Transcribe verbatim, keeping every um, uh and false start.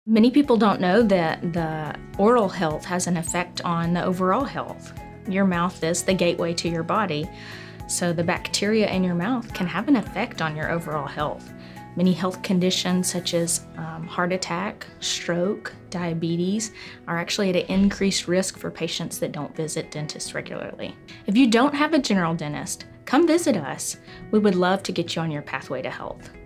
Many people don't know that the oral health has an effect on the overall health. Your mouth is the gateway to your body, so the bacteria in your mouth can have an effect on your overall health. Many health conditions such as um, heart attack, stroke, diabetes are actually at an increased risk for patients that don't visit dentists regularly. If you don't have a general dentist, come visit us. We would love to get you on your pathway to health.